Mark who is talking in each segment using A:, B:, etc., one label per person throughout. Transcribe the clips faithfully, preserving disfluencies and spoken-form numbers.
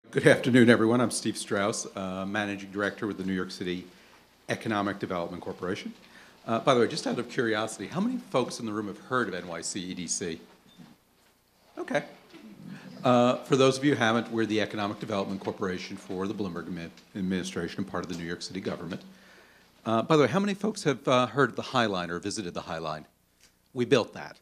A: Good afternoon, everyone. I'm Steve Strauss, uh, Managing Director with the New York City Economic Development Corporation. Uh, by the way, just out of curiosity, how many folks in the room have heard of N Y C E D C? Okay. Uh, for those of you who haven't, we're the Economic Development Corporation for the Bloomberg administration and part of the New York City government. Uh, by the way, how many folks have uh, heard of the High Line or visited the High Line? We built that.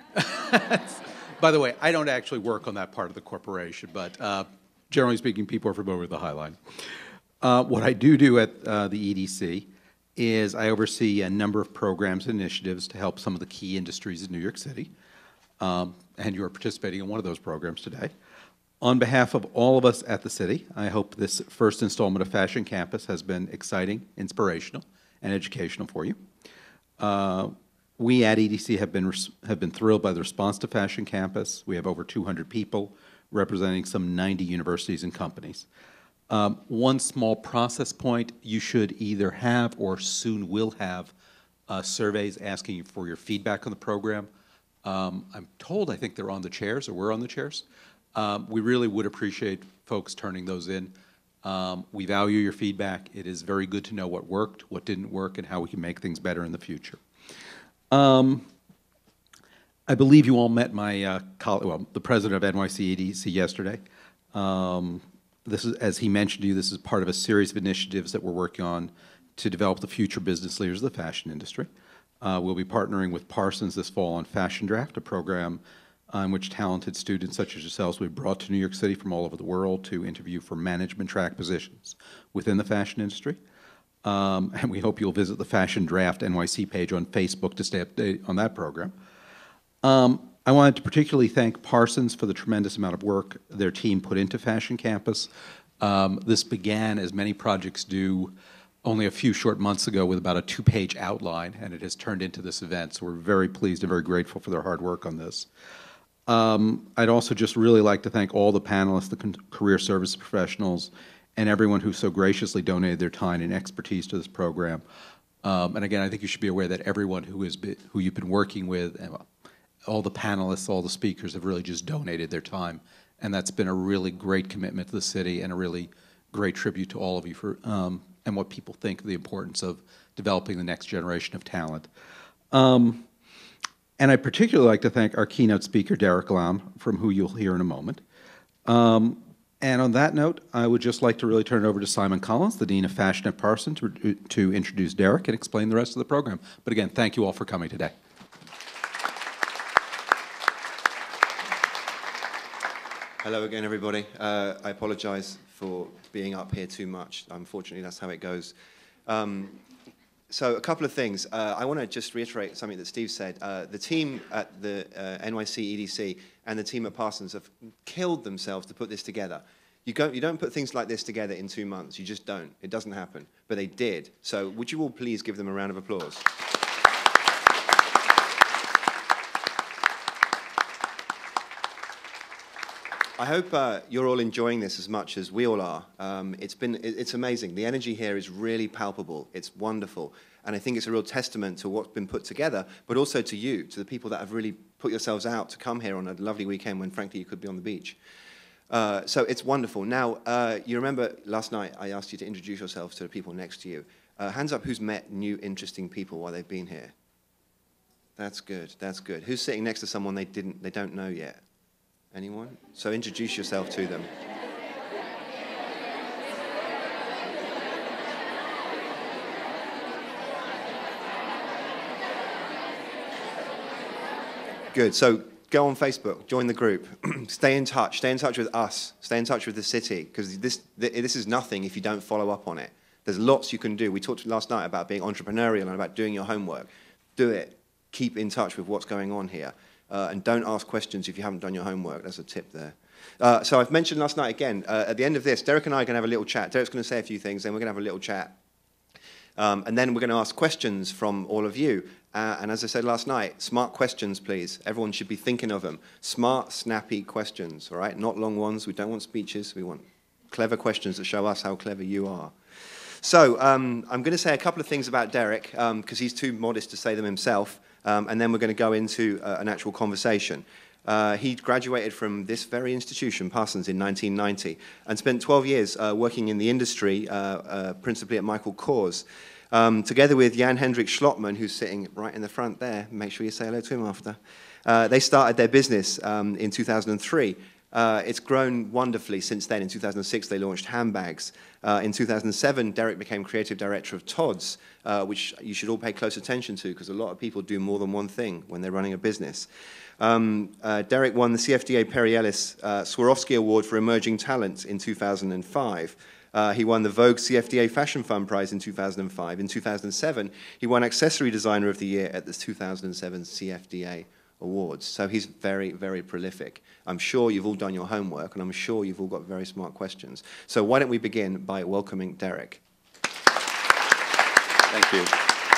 A: By the way, I don't actually work on that part of the corporation, but uh, generally speaking, people are familiar with the High Line. Uh, what I do do at uh, the E D C is I oversee a number of programs and initiatives to help some of the key industries in New York City, um, and you are participating in one of those programs today. On behalf of all of us at the city, I hope this first installment of Fashion Campus has been exciting, inspirational, and educational for you. Uh, we at E D C have been, have been thrilled by the response to Fashion Campus. We have over two hundred people representing some ninety universities and companies. Um, one small process point, you should either have or soon will have uh, surveys asking you for your feedback on the program. Um, I'm told I think they're on the chairs, or we're on the chairs. Um, we really would appreciate folks turning those in. Um, we value your feedback. It is very good to know what worked, what didn't work, and how we can make things better in the future. Um, I believe you all met my uh, colleague, well, the president of N Y C E D C yesterday. Um, this is, as he mentioned to you, this is part of a series of initiatives that we're working on to develop the future business leaders of the fashion industry. Uh, we'll be partnering with Parsons this fall on Fashion Draft, a program uh, in which talented students such as yourselves will be brought to New York City from all over the world to interview for management track positions within the fashion industry. Um, and we hope you'll visit the Fashion Draft N Y C page on Facebook to stay updated on that program. Um, I wanted to particularly thank Parsons for the tremendous amount of work their team put into Fashion Campus. Um, this began, as many projects do, only a few short months ago with about a two-page outline, and it has turned into this event. So we're very pleased and very grateful for their hard work on this. Um, I'd also just really like to thank all the panelists, the career service professionals, and everyone who so graciously donated their time and expertise to this program. Um, and again, I think you should be aware that everyone who, is be, who you've been working with, and all the panelists, all the speakers have really just donated their time. And that's been a really great commitment to the city and a really great tribute to all of you for um, and what people think of the importance of developing the next generation of talent. Um, and I'd particularly like to thank our keynote speaker, Derek Lam, from who you'll hear in a moment. Um, and on that note, I would just like to really turn it over to Simon Collins, the Dean of Fashion at Parsons, to, to introduce Derek and explain the rest of the program. But again, thank you all for coming today.
B: Hello again, everybody. Uh, I apologize for being up here too much. Unfortunately, that's how it goes. Um, so a couple of things. Uh, I want to just reiterate something that Steve said. Uh, the team at the uh, N Y C E D C and the team at Parsons have killed themselves to put this together. You, go, you don't put things like this together in two months. You just don't. It doesn't happen. But they did. So would you all please give them a round of applause? I hope uh, you're all enjoying this as much as we all are. Um, it's been, it, it's amazing. The energy here is really palpable. It's wonderful. And I think it's a real testament to what's been put together, but also to you, to the people that have really put yourselves out to come here on a lovely weekend when, frankly, you could be on the beach. Uh, so it's wonderful. Now, uh, you remember last night I asked you to introduce yourselves to the people next to you. Uh, hands up who's met new, interesting people while they've been here. That's good. That's good. Who's sitting next to someone they didn't, they don't know yet? Anyone? So introduce yourself to them. Good. So go on Facebook, join the group, stay in touch, stay in touch with us, stay in touch with the city, because this, this is nothing if you don't follow up on it. There's lots you can do. We talked last night about being entrepreneurial and about doing your homework. Do it. Keep in touch with what's going on here. Uh, and don't ask questions if you haven't done your homework. That's a tip there. Uh, so I've mentioned last night again, uh, at the end of this, Derek and I are going to have a little chat. Derek's going to say a few things, then we're going to have a little chat. Um, and then we're going to ask questions from all of you. Uh, and as I said last night, smart questions, please. Everyone should be thinking of them. Smart, snappy questions, all right? Not long ones. We don't want speeches. We want clever questions that show us how clever you are. So um, I'm going to say a couple of things about Derek, because um, he's too modest to say them himself. Um, and then we're going to go into uh, an actual conversation. Uh, he graduated from this very institution, Parsons, in nineteen ninety, and spent twelve years uh, working in the industry, uh, uh, principally at Michael Kors. Um, together with Jan Hendrik Schlottmann, who's sitting right in the front there, make sure you say hello to him after, uh, they started their business um, in two thousand three. Uh, it's grown wonderfully since then. In two thousand six, they launched handbags. Uh, in two thousand seven, Derek became creative director of Tod's, uh, which you should all pay close attention to, because a lot of people do more than one thing when they're running a business. Um, uh, Derek won the C F D A Perry Ellis uh, Swarovski Award for Emerging Talent in two thousand five. Uh, he won the Vogue C F D A Fashion Fund Prize in two thousand five. In two thousand seven, he won Accessory Designer of the Year at the two thousand seven C F D A Awards. So he's very, very prolific. I'm sure you've all done your homework, and I'm sure you've all got very smart questions. So why don't we begin by welcoming Derek.
C: Thank you.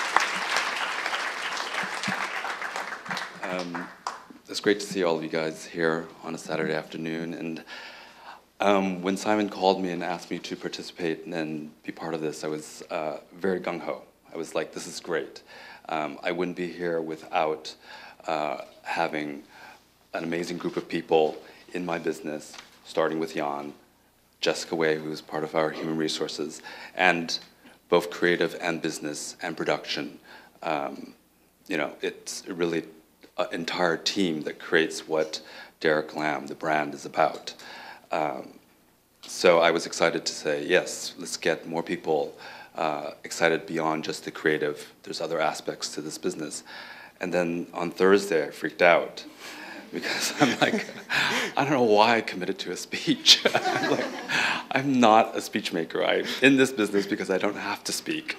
C: Um, it's great to see all of you guys here on a Saturday afternoon. And um, when Simon called me and asked me to participate and be part of this, I was uh, very gung-ho. I was like, this is great. Um, I wouldn't be here without uh, having an amazing group of people in my business, starting with Jan, Jessica Way, who's part of our human resources, and both creative and business and production. Um, you know, it's really an entire team that creates what Derek Lam, the brand, is about. Um, so I was excited to say, yes, let's get more people uh, excited beyond just the creative. There's other aspects to this business. And then on Thursday, I freaked out because I'm like, I don't know why I committed to a speech. I'm like, I'm not a speech maker. I'm in this business because I don't have to speak.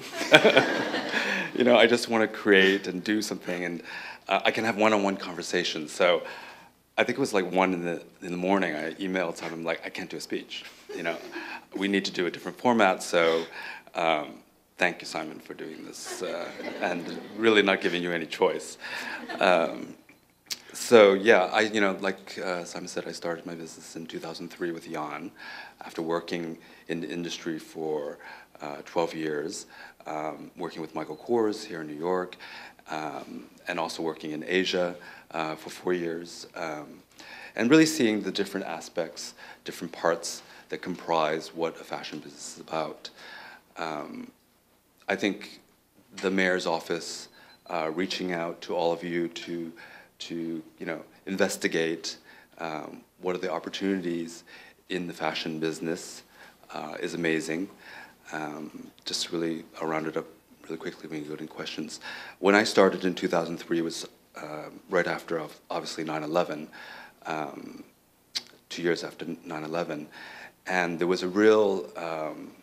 C: You know, I just want to create and do something, and uh, I can have one-on-one conversations. So I think it was like one in the in the morning. I emailed someone, I'm like, I can't do a speech. You know, we need to do a different format. So um, thank you, Simon, for doing this uh, and really not giving you any choice. Um, So yeah, I you know like uh, Simon said, I started my business in two thousand three with Jan, after working in the industry for uh, twelve years, um, working with Michael Kors here in New York, um, and also working in Asia uh, for four years, um, and really seeing the different aspects, different parts that comprise what a fashion business is about. Um, I think the mayor's office uh, reaching out to all of you to to you know, investigate um, what are the opportunities in the fashion business uh, is amazing. Um, just really, I'll round it up really quickly when you go to questions. When I started in two thousand three, it was uh, right after, obviously, nine eleven, um, two years after nine eleven, and there was a real um,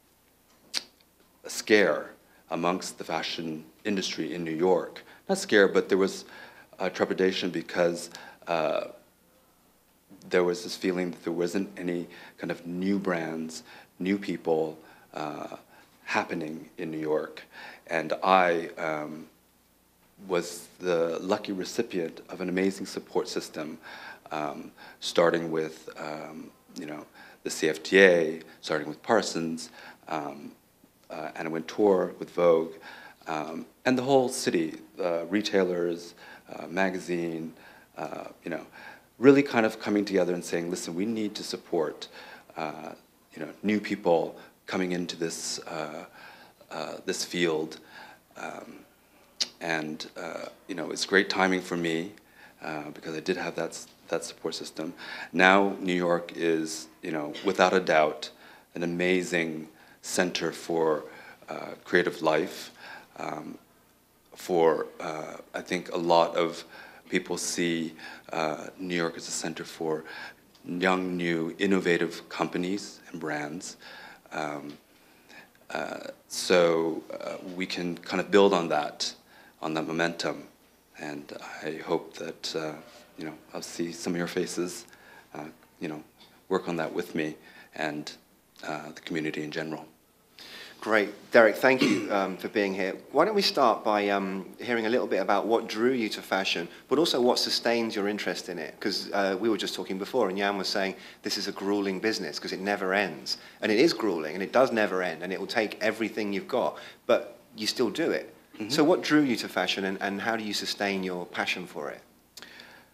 C: scare amongst the fashion industry in New York. Not scare, but there was Uh, trepidation because uh, there was this feeling that there wasn't any kind of new brands, new people uh, happening in New York. And I um, was the lucky recipient of an amazing support system, um, starting with um, you know, the C F D A, starting with Parsons, um, uh, and I went tour with Vogue, um, and the whole city, uh, retailers, Uh, magazine, uh, you know, really kind of coming together and saying, listen, we need to support, uh, you know, new people coming into this uh, uh, this field, um, and uh, you know, it's great timing for me uh, because I did have that that support system. Now New York is, you know, without a doubt, an amazing center for uh, creative life. Um, For, uh, I think a lot of people see uh, New York as a center for young, new, innovative companies and brands. Um, uh, so uh, we can kind of build on that, on that momentum. And I hope that, uh, you know, I'll see some of your faces, uh, you know, work on that with me and uh, the community in general.
B: Great. Derek, thank you um, for being here. Why don't we start by um, hearing a little bit about what drew you to fashion, but also what sustains your interest in it? Because uh, we were just talking before, and Jan was saying this is a grueling business because it never ends. And it is grueling, and it does never end, and it will take everything you've got, but you still do it. Mm-hmm. So what drew you to fashion, and, and how do you sustain your passion for it?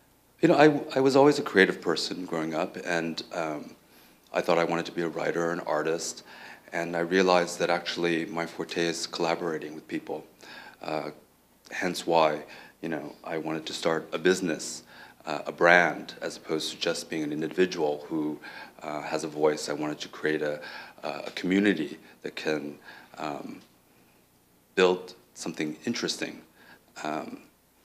C: You know, I, I was always a creative person growing up, and um, I thought I wanted to be a writer, an artist, and I realized that actually my forte is collaborating with people. Uh, hence why, you know, I wanted to start a business, uh, a brand, as opposed to just being an individual who uh, has a voice. I wanted to create a, a community that can um, build something interesting. Um,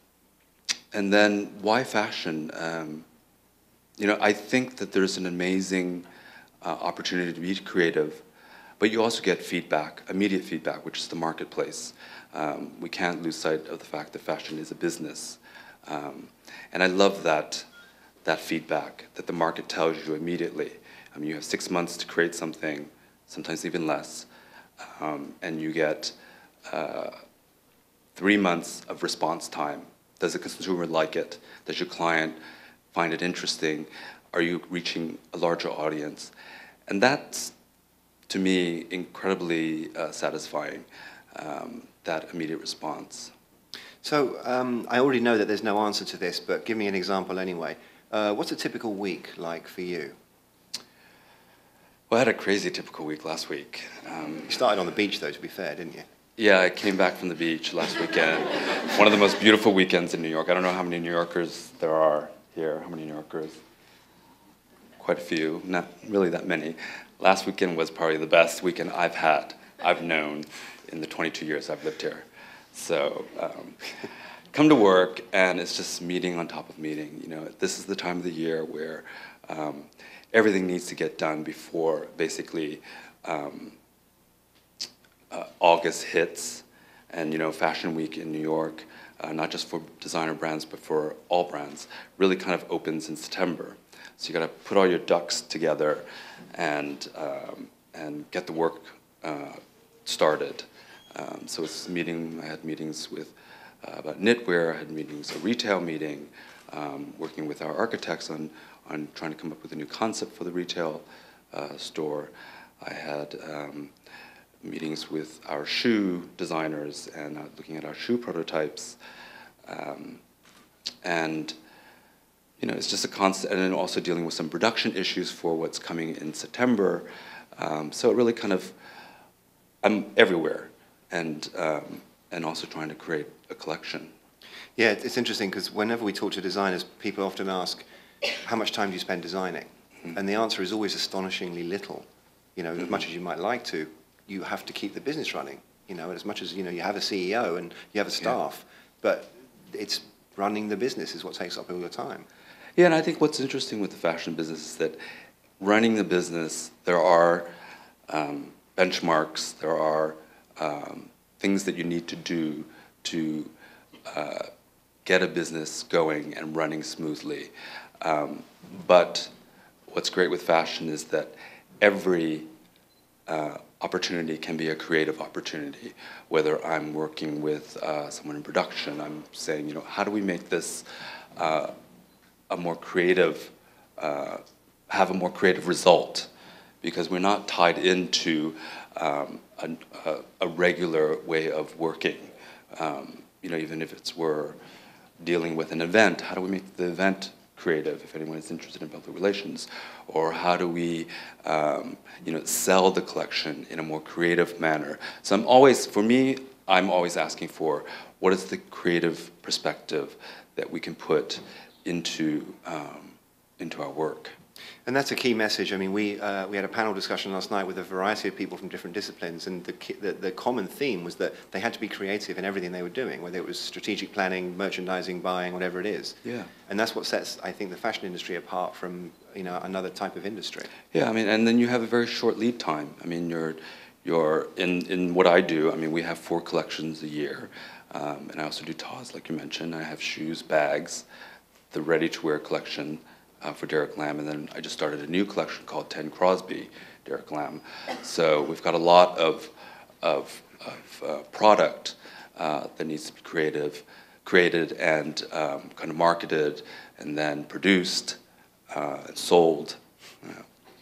C: And then why fashion? Um, you know, I think that there's an amazing uh, opportunity to be creative, but you also get feedback, immediate feedback, which is the marketplace. Um, we can't lose sight of the fact that fashion is a business. Um, and I love that, that feedback that the market tells you immediately. I mean, you have six months to create something, sometimes even less, um, and you get uh, three months of response time. Does the consumer like it? Does your client find it interesting? Are you reaching a larger audience? And that's, to me, incredibly uh, satisfying, um, that immediate response.
B: So um, I already know that there's no answer to this, but give me an example anyway. Uh, what's a typical week like for you?
C: Well, I had a crazy typical week last week. Um,
B: You started on the beach, though, to be fair, didn't you?
C: Yeah, I came back from the beach last weekend. One of the most beautiful weekends in New York. I don't know how many New Yorkers there are here. How many New Yorkers? Quite a few, not really that many. Last weekend was probably the best weekend I've had, I've known in the twenty-two years I've lived here. So um, come to work, and it's just meeting on top of meeting. You know, this is the time of the year where um, everything needs to get done before basically um, Uh, August hits, and you know, Fashion Week in New York, uh, not just for designer brands but for all brands, really kind of opens in September. So you got to put all your ducks together and um, and get the work uh, started. Um, so it's meeting. I had meetings with uh, about knitwear. I had meetings, a retail meeting, um, working with our architects on on trying to come up with a new concept for the retail uh, store. I had um, meetings with our shoe designers and uh, looking at our shoe prototypes. Um, and, you know, it's just a constant, and then also dealing with some production issues for what's coming in September. Um, so it really kind of, I'm everywhere, and, um, and also trying to create a collection.
B: Yeah, it's interesting because whenever we talk to designers, people often ask, how much time do you spend designing? Mm-hmm. And the answer is always astonishingly little. You know, mm-hmm. as much as you might like to, you have to keep the business running, you know, as much as, you know, you have a C E O and you have a staff, yeah. but it's running the business is what takes up all your time.
C: Yeah, and I think what's interesting with the fashion business is that running the business, there are um, benchmarks, there are um, things that you need to do to uh, get a business going and running smoothly. Um, but what's great with fashion is that every uh, opportunity can be a creative opportunity. Whether I'm working with uh, someone in production, I'm saying, you know, how do we make this uh, a more creative, uh, have a more creative result? Because we're not tied into um, a, a, a regular way of working. Um, you know, even if it's we're dealing with an event, how do we make the event creative, if anyone is interested in public relations? Or how do we um, you know, sell the collection in a more creative manner? So I'm always, for me, I'm always asking for what is the creative perspective that we can put into, um, into our work.
B: And that's a key message. I mean, we, uh, we had a panel discussion last night with a variety of people from different disciplines, and the, the, the common theme was that they had to be creative in everything they were doing, whether it was strategic planning, merchandising, buying, whatever it is.
C: Yeah.
B: And that's what sets, I think, the fashion industry apart from, you know, another type of industry.
C: Yeah, I mean, and then you have a very short lead time. I mean, you're, you're in, in what I do, I mean, we have four collections a year, um, and I also do T A Ws, like you mentioned. I have shoes, bags, the ready-to-wear collection, Uh, for Derek Lam, and then I just started a new collection called ten Crosby Derek Lam. So we've got a lot of of, of uh, product uh, that needs to be creative, created and um, kind of marketed, and then produced uh, and sold. Yeah.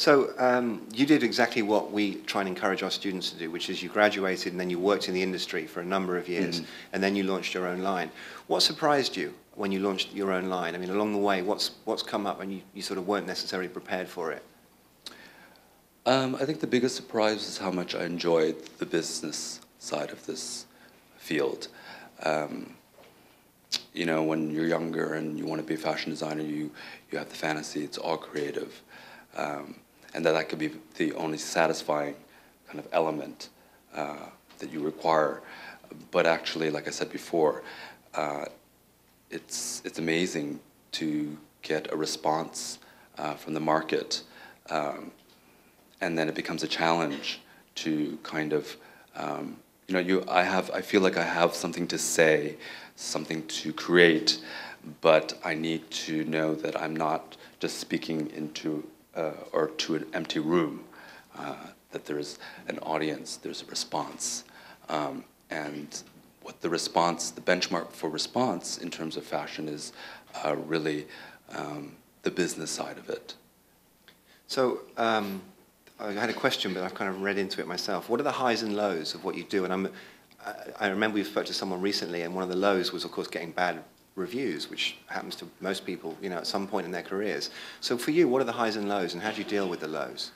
B: So um, you did exactly what we try and encourage our students to do, which is you graduated and then you worked in the industry for a number of years, mm. and then you launched your own line. What surprised you when you launched your own line? I mean, along the way, what's, what's come up and you, you sort of weren't necessarily prepared for it?
C: Um, I think the biggest surprise is how much I enjoyed the business side of this field. Um, you know, when you're younger and you want to be a fashion designer, you, you have the fantasy, it's all creative. Um, and that that could be the only satisfying kind of element uh, that you require. But actually, like I said before, uh, it's, it's amazing to get a response uh, from the market. Um, and then it becomes a challenge to kind of, um, you know, you, I, have, I feel like I have something to say, something to create, but I need to know that I'm not just speaking into Uh, or to an empty room, uh, that there's an audience, there's a response. Um, and what the response, the benchmark for response in terms of fashion is uh, really um, the business side of it.
B: So um, I had a question, but I've kind of read into it myself. What are the highs and lows of what you do? And I'm, I remember we spoke to someone recently, and one of the lows was, of course, getting bad reviews, which happens to most people, you know, at some point in their careers. So for you, what are the highs and lows, and how do you deal with the lows?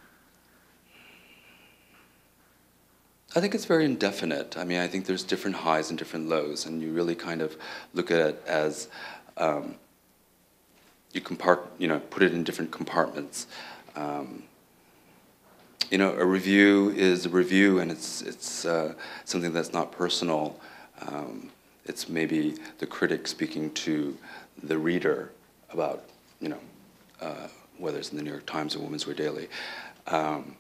C: I think it's very indefinite. I mean, I think there's different highs and different lows, and you really kind of look at it as um, you compart, you know, put it in different compartments. Um, you know, a review is a review, and it's it's uh, something that's not personal. Um, It's maybe the critic speaking to the reader about, you know, uh, whether it's in the New York Times or Women's Wear Daily. Um,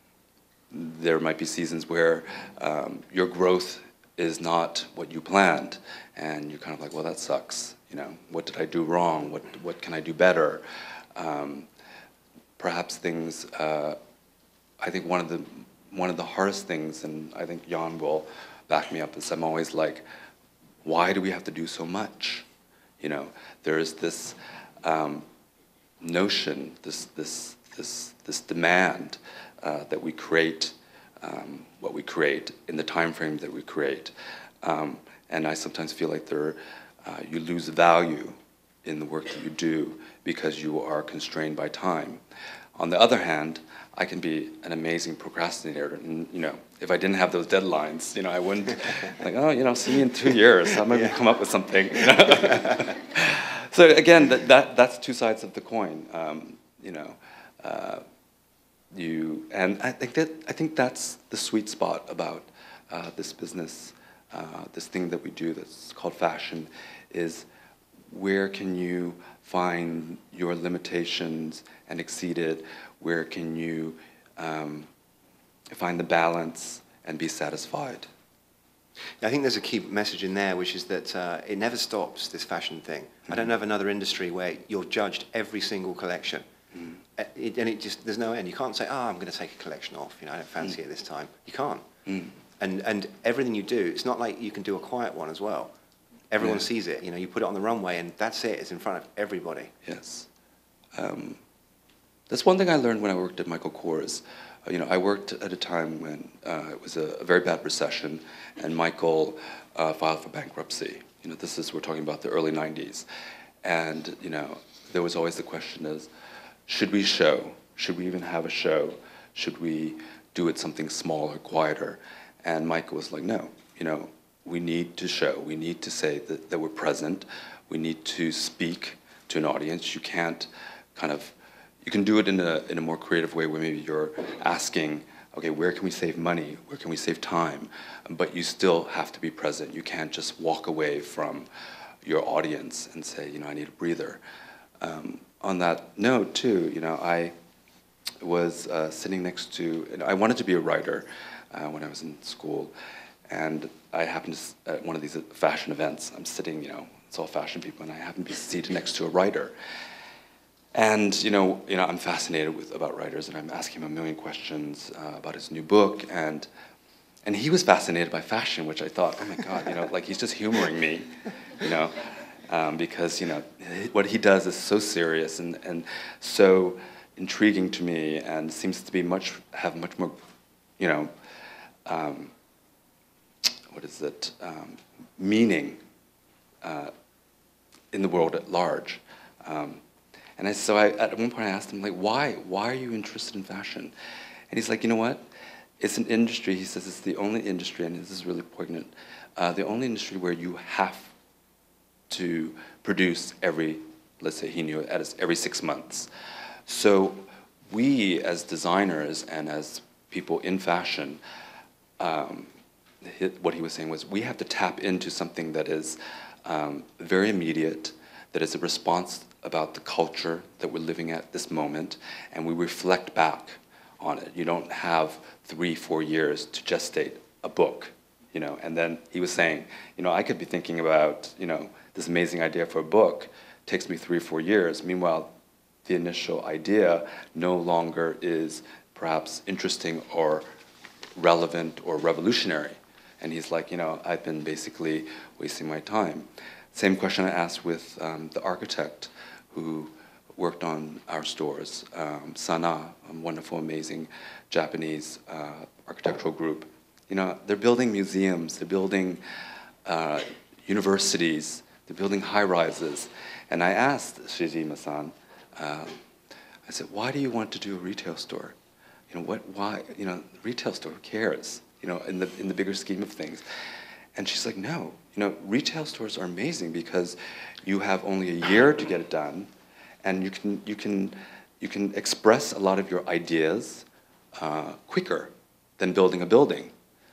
C: there might be seasons where um, your growth is not what you planned, and you're kind of like, well, that sucks. You know, what did I do wrong? What what can I do better? Um, perhaps things. Uh, I think one of the one of the hardest things, and I think Jan will back me up, is I'm always like, why do we have to do so much? You know, there is this um, notion, this this this this demand uh, that we create um, what we create in the time frame that we create, um, and I sometimes feel like there uh, you lose value in the work that you do because you are constrained by time. On the other hand, I can be an amazing procrastinator, and you know, if I didn't have those deadlines, you know, I wouldn't like, oh, you know, see me in two years, I'm gonna yeah. come up with something. You know? So again, that, that that's two sides of the coin. Um, you know, uh, you and I think that I think that's the sweet spot about uh, this business, uh, this thing that we do that's called fashion, is where can you find your limitations and exceed it? Where can you um, find the balance and be satisfied?
B: I think there's a key message in there, which is that uh, it never stops, this fashion thing. Mm-hmm. I don't know of another industry where you're judged every single collection. Mm-hmm. it, and it just, there's no end. You can't say, oh, I'm going to take a collection off. You know, I don't fancy mm-hmm. it this time. You can't. Mm-hmm. And, and everything you do, it's not like you can do a quiet one as well. Everyone yeah. sees it. You know, you put it on the runway, and that's it. It's in front of everybody.
C: Yes. Um, that's one thing I learned when I worked at Michael Kors. Uh, you know, I worked at a time when uh, it was a, a very bad recession, and Michael uh, filed for bankruptcy. You know, this is, we're talking about the early nineties. And, you know, there was always the question is, should we show? Should we even have a show? Should we do it something smaller, quieter? And Michael was like, no, you know, we need to show. We need to say that, that we're present. We need to speak to an audience. You can't kind of, you can do it in a, in a more creative way where maybe you're asking, okay, where can we save money? Where can we save time? But you still have to be present. You can't just walk away from your audience and say, you know, I need a breather. Um, on that note, too, you know, I was uh, sitting next to, and I wanted to be a writer uh, when I was in school, and I happened to, at one of these fashion events, I'm sitting, you know, it's all fashion people, and I happened to be seated next to a writer. And, you know, you know, I'm fascinated with, about writers, and I'm asking him a million questions uh, about his new book, and and he was fascinated by fashion, which I thought, oh my God, you know, like he's just humoring me, you know, um, because, you know, what he does is so serious, and, and so intriguing to me and seems to be much, have much more, you know, um, what is it, um, meaning uh, in the world at large. Um, and I, so I, at one point I asked him, like, why? Why are you interested in fashion? And he's like, you know what? It's an industry, he says, it's the only industry, and this is really poignant, uh, the only industry where you have to produce every, let's say he knew it as every six months. So we as designers and as people in fashion, um, what he was saying was we have to tap into something that is um, very immediate, that is a response about the culture that we're living at this moment, and we reflect back on it. You don't have three, four years to gestate a book, you know, and then he was saying, you know, I could be thinking about, you know, this amazing idea for a book, takes me three, four years. Meanwhile, the initial idea no longer is perhaps interesting or relevant or revolutionary. And he's like, you know, I've been basically wasting my time. Same question I asked with um, the architect who worked on our stores, um, Sana, a wonderful, amazing Japanese uh, architectural group. You know, they're building museums, they're building uh, universities, they're building high-rises. And I asked Shijima-san, uh, I said, why do you want to do a retail store? You know, what, why, you know, retail store, who cares? You know, in the, in the bigger scheme of things. And she's like, no, you know, retail stores are amazing because you have only a year to get it done, and you can, you can, you can express a lot of your ideas uh, quicker than building a building.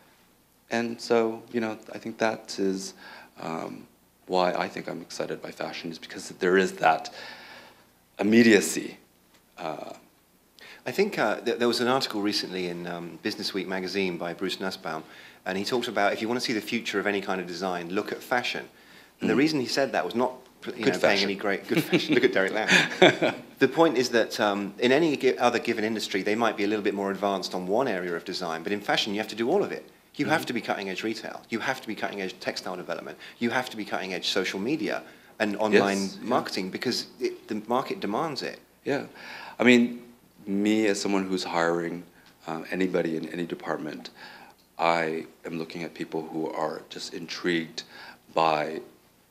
C: And so, you know, I think that is um, why I think I'm excited by fashion, is because there is that immediacy. Uh,
B: I think uh, th there was an article recently in um, Business Week magazine by Bruce Nussbaum, and he talked about if you want to see the future of any kind of design, look at fashion. And mm. the reason he said that was not you know, paying any great good fashion. Look at Derek Lam. The point is that um, in any other given industry, they might be a little bit more advanced on one area of design, but in fashion, you have to do all of it. You mm-hmm. have to be cutting-edge retail. You have to be cutting-edge textile development. You have to be cutting-edge social media and online yes, marketing yeah. because it, the market demands it.
C: Yeah. I mean, me as someone who's hiring um, anybody in any department, I am looking at people who are just intrigued by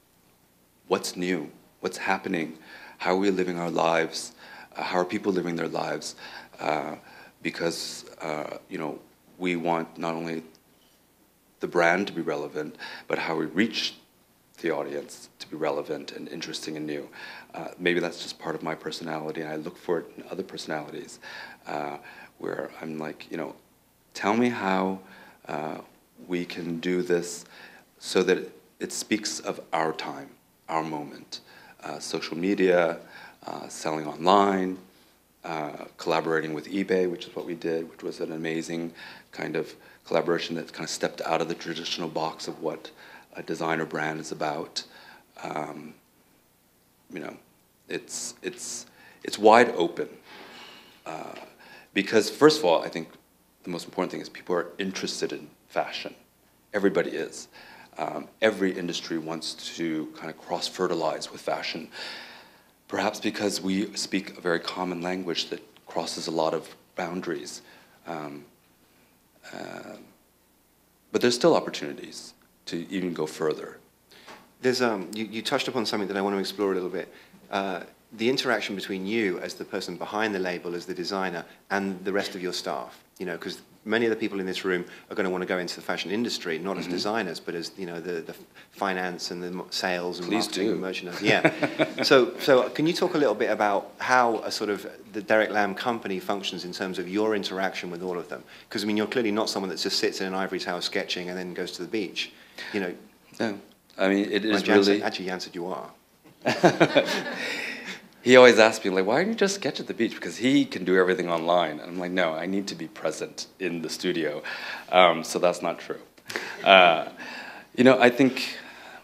C: what's new, what's happening, how are we living our lives, uh, how are people living their lives, uh, because uh, you know, we want not only the brand to be relevant, but how we reach the audience to be relevant and interesting and new. Uh, maybe that's just part of my personality, and I look for it in other personalities, uh, where I'm like, you know, tell me how uh, we can do this so that it, it speaks of our time, our moment. Uh, social media, uh, selling online, uh, collaborating with eBay, which is what we did, which was an amazing kind of collaboration that kind of stepped out of the traditional box of what a designer brand is about. Um, you know, it's, it's, it's wide open. Uh, because first of all, I think the most important thing is people are interested in fashion. Everybody is. Um, every industry wants to kind of cross-fertilize with fashion, perhaps because we speak a very common language that crosses a lot of boundaries. Um, uh, but there's still opportunities to even go further.
B: There's, um, you, you touched upon something that I want to explore a little bit. Uh, the interaction between you as the person behind the label, as the designer, and the rest of your staff. You know, because many of the people in this room are going to want to go into the fashion industry, not mm-hmm. as designers, but as, you know, the, the finance and the sales and
C: Please
B: marketing
C: do.
B: and merchandising. Yeah. so, so can you talk a little bit about how a sort of the Derek Lam company functions in terms of your interaction with all of them? Because I mean, you're clearly not someone that just sits in an ivory tower sketching and then goes to the beach. You know.
C: No, I mean it is
B: Jan
C: really.
B: Said, actually, Jan said you are.
C: He always asks me, like, why don't you just sketch at the beach? Because he can do everything online. And I'm like, no, I need to be present in the studio. Um, so that's not true. Uh, you know, I think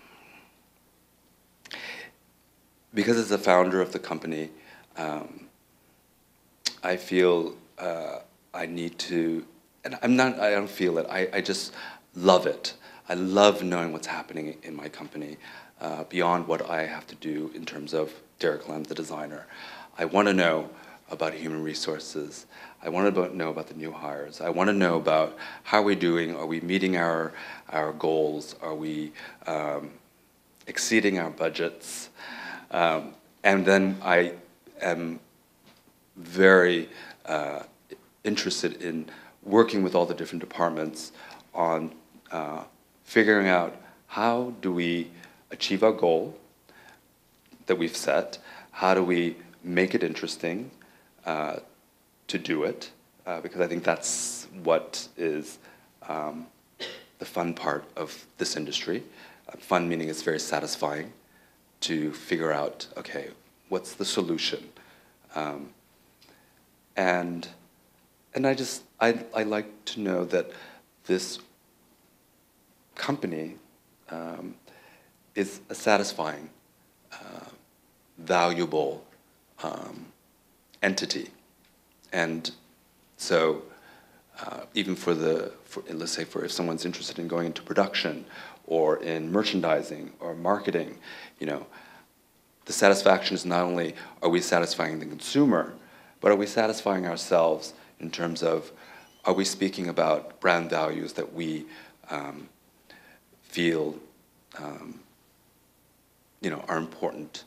C: because as a founder of the company, um, I feel uh, I need to, and I'm not, I don't feel it, I, I just love it. I love knowing what's happening in my company uh, beyond what I have to do in terms of Derek Lam, the designer. I want to know about human resources. I want to know about the new hires. I want to know about how are we doing? Are we meeting our, our goals? Are we um, exceeding our budgets? Um, and then I am very uh, interested in working with all the different departments on uh, figuring out how do we achieve our goal that we've set, how do we make it interesting uh, to do it, uh, because I think that's what is um, the fun part of this industry. Uh, fun meaning it's very satisfying to figure out, okay, what's the solution? Um, and and I just, I, I like to know that this company um, is a satisfying, uh, valuable um, entity. And so uh, even for the, for, let's say for if someone's interested in going into production or in merchandising or marketing, you know, the satisfaction is not only are we satisfying the consumer, but are we satisfying ourselves in terms of are we speaking about brand values that we um, feel um, you know, are important.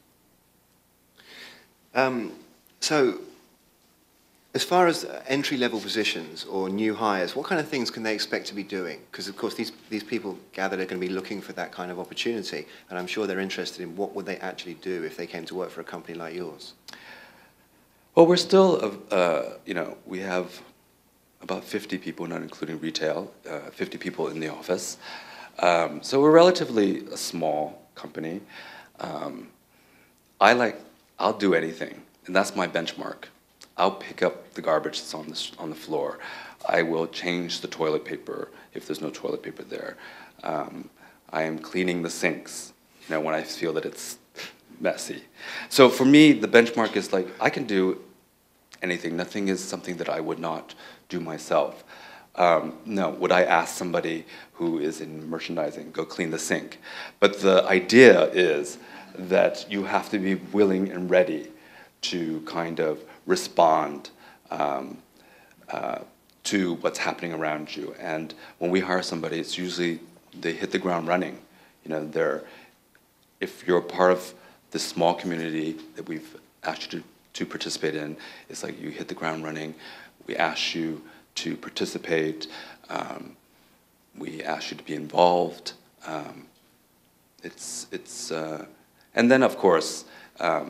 B: Um, so, as far as entry-level positions or new hires, what kind of things can they expect to be doing? Because, of course, these, these people gathered are going to be looking for that kind of opportunity, and I'm sure they're interested in what would they actually do if they came to work for a company like yours.
C: Well, we're still, uh, you know, we have about fifty people, not including retail, uh, fifty people in the office. Um, so we're relatively a small company. Um, I like, I'll do anything, and that's my benchmark. I'll pick up the garbage that's on the, on the floor. I will change the toilet paper if there's no toilet paper there. Um, I am cleaning the sinks, you know, when I feel that it's messy. So for me, the benchmark is like, I can do anything. Nothing is something that I would not do myself. Um, no, would I ask somebody who is in merchandising, go clean the sink? But the idea is that you have to be willing and ready to kind of respond um, uh, to what's happening around you. And when we hire somebody, it's usually they hit the ground running. You know, they're, if you're a part of this small community that we've asked you to, to participate in, it's like you hit the ground running. We ask you to participate. Um, we ask you to be involved. Um, it's, it's, uh, and then of course, um,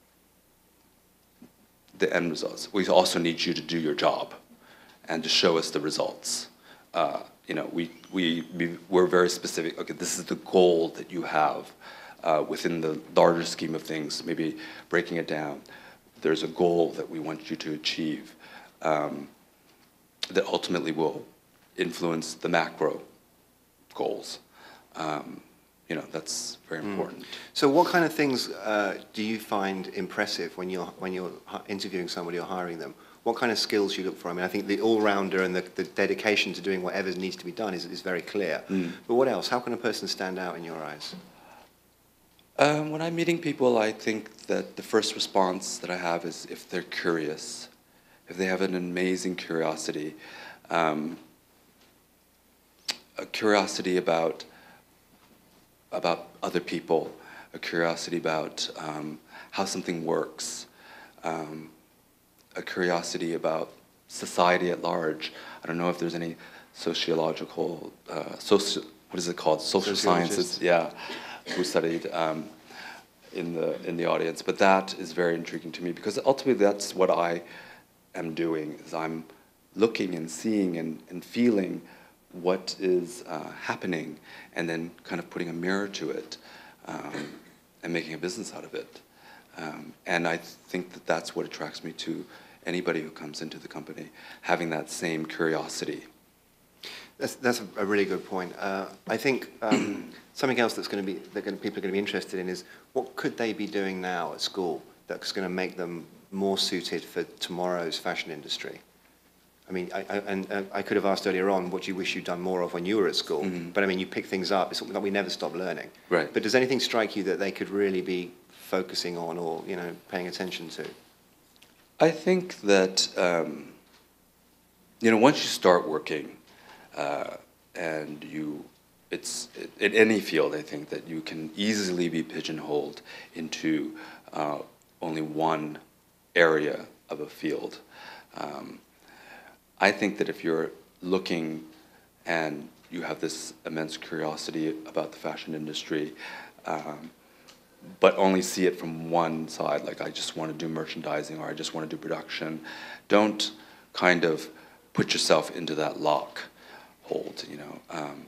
C: the end results. We also need you to do your job and to show us the results. Uh, you know, we, we, we, we're very specific. Okay, this is the goal that you have uh, within the larger scheme of things, maybe breaking it down. There's a goal that we want you to achieve um, that ultimately will influence the macro goals. Um, you know, that's very important. Mm.
B: So what kind of things uh, do you find impressive when you're, when you're interviewing somebody or hiring them? What kind of skills you look for? I mean, I think the all-rounder and the, the dedication to doing whatever needs to be done is, is very clear. Mm. But what else? How can a person stand out in your eyes?
C: Um, when I'm meeting people, I think that the first response that I have is if they're curious, if they have an amazing curiosity, um, a curiosity about about other people, a curiosity about um, how something works, um, a curiosity about society at large. I don't know if there's any sociological, uh, soci what is it called? Social sciences, yeah, who studied um, in the in the audience. But that is very intriguing to me because ultimately that's what I am doing. Is I'm looking and seeing and, and feeling what is uh, happening, and then kind of putting a mirror to it um, and making a business out of it. Um, and I think that that's what attracts me to anybody who comes into the company, having that same curiosity.
B: That's, that's a really good point. Uh, I think um, something else that's going to be that gonna, people are going to be interested in is what could they be doing now at school that's going to make them more suited for tomorrow's fashion industry? I mean, I, I, and uh, I could have asked earlier on what you wish you'd done more of when you were at school, mm-hmm. but I mean, you pick things up. It's something that we never stop learning.
C: Right.
B: But does anything strike you that they could really be focusing on or, you know, paying attention to?
C: I think that, um, you know, once you start working, uh, and you, it's, in any field, I think that you can easily be pigeonholed into uh, only one area of a field. Um, I think that if you're looking and you have this immense curiosity about the fashion industry, um, but only see it from one side, like I just want to do merchandising or I just want to do production, don't kind of put yourself into that lock hold, you know. Um,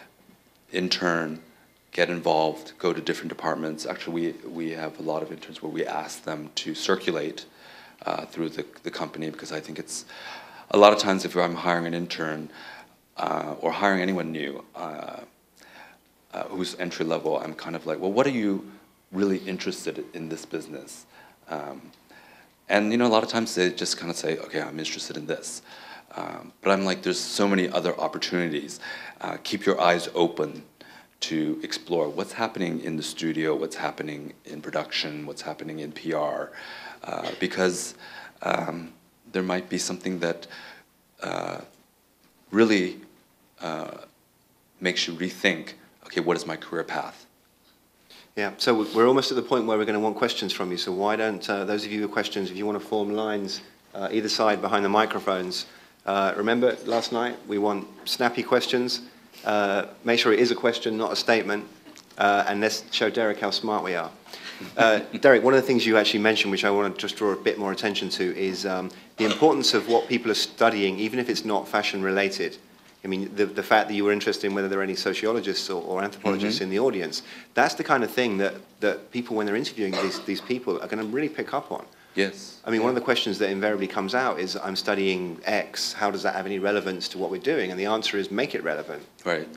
C: intern, get involved, go to different departments. Actually, we, we have a lot of interns where we ask them to circulate uh, through the, the company, because I think it's, a lot of times if I'm hiring an intern uh, or hiring anyone new uh, uh, who's entry level, I'm kind of like, well, what are you really interested in this business? Um, and you know, a lot of times they just kind of say, okay, I'm interested in this. Um, but I'm like, there's so many other opportunities. Uh, keep your eyes open to explore what's happening in the studio, what's happening in production, what's happening in P R, uh, because um, there might be something that uh, really uh, makes you rethink, okay, what is my career path?
B: Yeah, so we're almost at the point where we're going to want questions from you, so why don't, uh, those of you with questions, if you want to form lines uh, either side behind the microphones. Uh, remember, last night, we want snappy questions. Uh, make sure it is a question, not a statement, uh, and let's show Derek how smart we are. Uh, Derek, one of the things you actually mentioned, which I want to just draw a bit more attention to, is um, the importance of what people are studying, even if it's not fashion-related. I mean, the, the fact that you were interested in whether there are any sociologists or, or anthropologists mm-hmm. in the audience, that's the kind of thing that, that people, when they're interviewing these, these people, are going to really pick up on.
C: Yes.
B: I mean,
C: yeah.
B: one of the questions that invariably comes out is, I'm studying X, how does that have any relevance to what we're doing? And the answer is, make it relevant.
C: Right.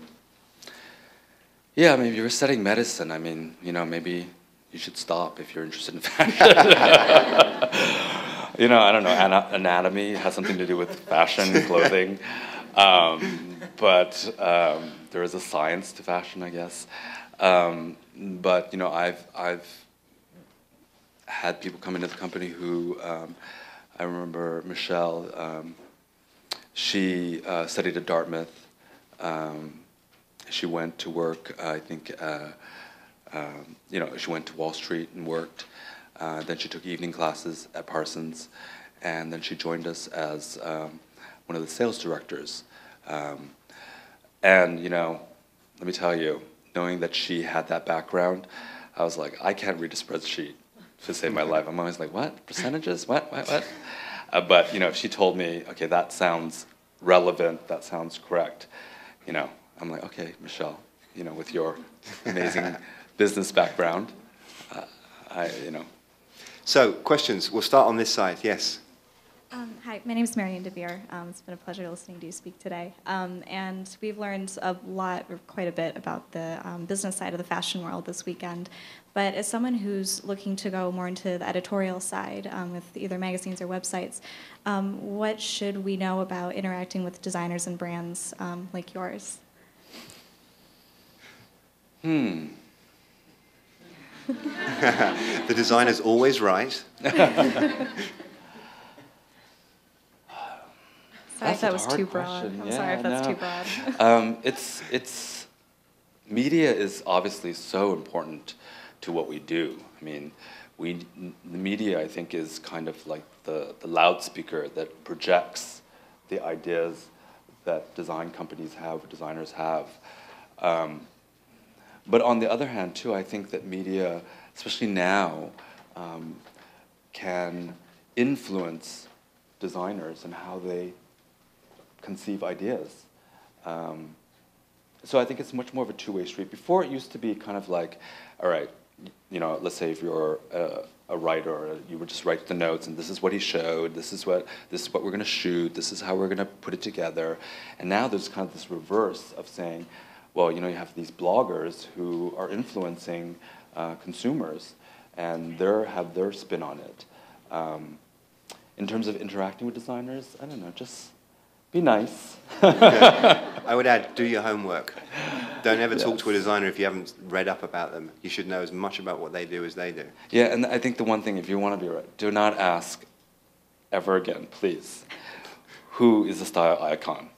C: Yeah, I mean, if you're studying medicine, I mean, you know, maybe you should stop if you're interested in fashion. You know, I don't know, ana anatomy has something to do with fashion, clothing. Um, but um, there is a science to fashion, I guess. Um, but, you know, I've, I've had people come into the company who, um, I remember Michelle, um, she uh, studied at Dartmouth. Um, she went to work, uh, I think, uh, um, you know, she went to Wall Street and worked. Uh, then she took evening classes at Parsons, and then she joined us as um, one of the sales directors. Um, and, you know, let me tell you, knowing that she had that background, I was like, I can't read a spreadsheet to save my life. I'm always like, what? Percentages? What? What? What? Uh, but, you know, if she told me, okay, that sounds relevant, that sounds correct, you know, I'm like, okay, Michelle, you know, with your amazing business background, uh, I, you know.
B: So, questions. We'll start on this side. Yes.
D: Um, hi, my name is Marianne DeVere. Um, it's been a pleasure listening to you speak today. Um, and we've learned a lot, or quite a bit, about the um, business side of the fashion world this weekend. But as someone who's looking to go more into the editorial side um, with either magazines or websites, um, what should we know about interacting with designers and brands um, like yours?
C: Hmm.
B: The designer's always right.
D: Sorry if that was too broad.
C: Question.
D: I'm
C: yeah,
D: sorry if that's
C: no.
D: too broad.
C: um, it's, it's, media is obviously so important to what we do. I mean, we, the media, I think, is kind of like the, the loudspeaker that projects the ideas that design companies have, designers have. Um, but on the other hand, too, I think that media, especially now, um, can influence designers and how they conceive ideas. Um, so I think it's much more of a two-way street. Before, it used to be kind of like, all right, you know, let's say if you're a, a writer, you would just write the notes, and this is what he showed, this is what this is what we're going to shoot, this is how we're going to put it together. And now there's kind of this reverse of saying, well, you know, you have these bloggers who are influencing uh, consumers, and they have their spin on it. Um, in terms of interacting with designers, I don't know, just be nice.
B: I would add, do your homework. Don't ever
C: yes.
B: talk to a designer if you haven't read up about them. You should know as much about what they do as they do.
C: Yeah, and I think the one thing, if you want to be right, do not ask ever again, please. Who is the style icon?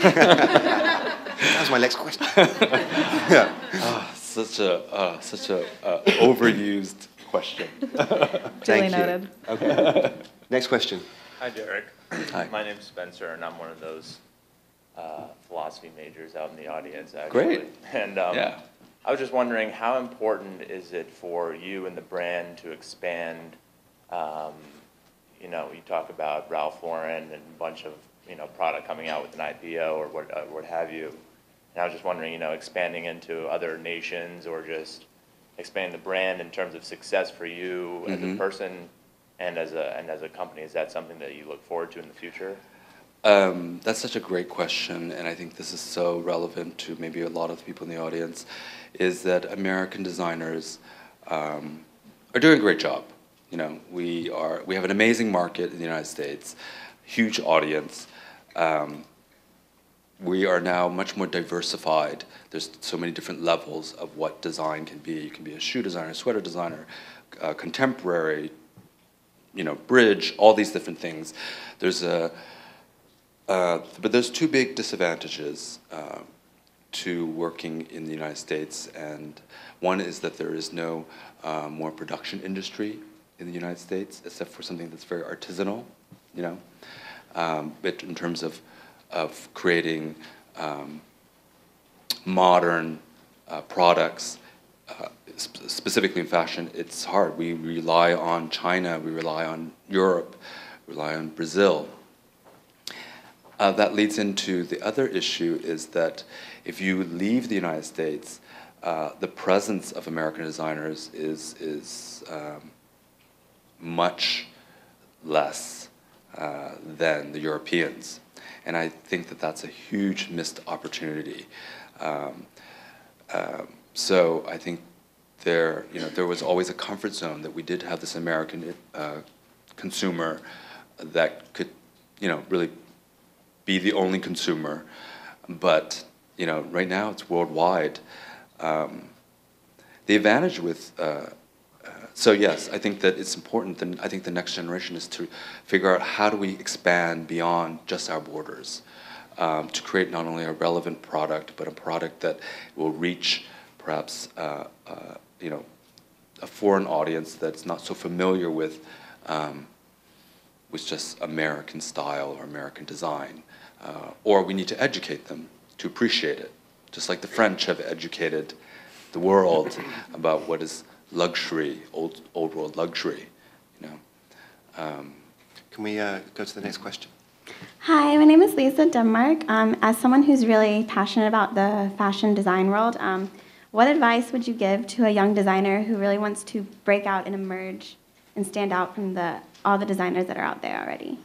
B: That was my next question. Yeah.
C: Oh, such a uh, such a uh, overused question.
D: Duly
B: Thank you.
D: noted.
B: Okay. Next question.
E: Hi, Derek.
C: Hi.
E: My name's Spencer, and I'm one of those uh, philosophy majors out in the audience, actually.
C: Great.
E: And um,
C: Yeah.
E: I was just wondering, how important is it for you and the brand to expand? Um, you know, you talk about Ralph Lauren and a bunch of, you know, product coming out with an I P O or what, uh, what have you. And I was just wondering, you know, expanding into other nations or just expanding the brand in terms of success for you as
C: Mm-hmm.
E: a person and as a and as a company. Is that something that you look forward to in the future?
C: Um, that's such a great question, and I think this is so relevant to maybe a lot of the people in the audience, is that American designers um, are doing a great job. You know, we are we have an amazing market in the United States, huge audience. Um, we are now much more diversified. There's so many different levels of what design can be. You can be a shoe designer, sweater designer, uh, contemporary, you know, bridge, all these different things. There's a Uh, but there's two big disadvantages uh, to working in the United States, and one is that there is no uh, more production industry in the United States, except for something that's very artisanal, you know, um, but in terms of of creating um, modern uh, products, uh, sp- specifically in fashion, it's hard. We rely on China, we rely on Europe, we rely on Brazil. Uh, that leads into the other issue is that if you leave the United States, uh, the presence of American designers is is um, much less uh, than the Europeans, and I think that that's a huge missed opportunity. Um, um, so I think there, you know, there was always a comfort zone that we did have this American uh, consumer that could, you know, really be the only consumer, but you know, right now it's worldwide. Um, the advantage with, uh, uh, so yes, I think that it's important. Then I think the next generation is to figure out how do we expand beyond just our borders, um, to create not only a relevant product, but a product that will reach perhaps, uh, uh, you know, a foreign audience that's not so familiar with. Um, with just American style or American design. Uh, or we need to educate them to appreciate it, just like the French have educated the world about what is luxury, old old world luxury, you know. Um,
B: Can we uh, go to the next question?
F: Hi, my name is Lisa Denmark. Um, as someone who's really passionate about the fashion design world, um, what advice would you give to a young designer who really wants to break out and emerge and stand out from the all the designers that are out there already?